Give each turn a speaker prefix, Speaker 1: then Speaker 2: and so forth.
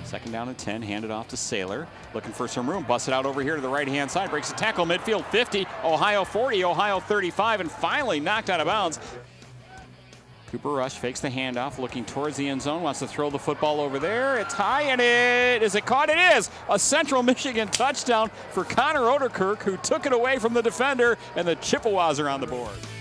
Speaker 1: Second down and 10, handed off to Saylor. Looking for some room, busts it out over here to the right-hand side, breaks a tackle, midfield 50, Ohio 40, Ohio 35, and finally knocked out of bounds. Cooper Rush fakes the handoff, looking towards the end zone, wants to throw the football over there. It's high, and is it caught? It is! A Central Michigan touchdown for Connor Odykirk, who took it away from the defender, and the Chippewas are on the board.